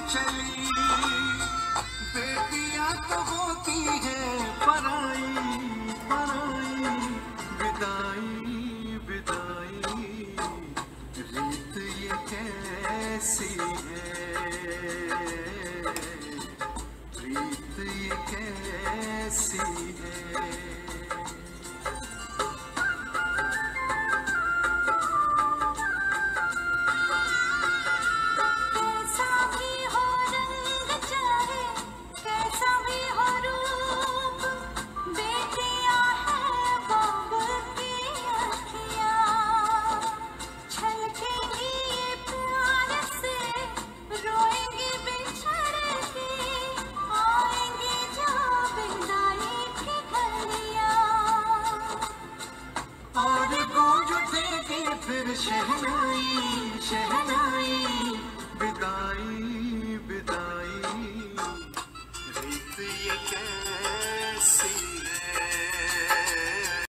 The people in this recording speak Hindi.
चली, बेटियां तो होती है पराई पराई, विदाई विदाई, रीत ये कैसी है, रीत ये कैसी है। फिर शहनाई शहनाई, विदाई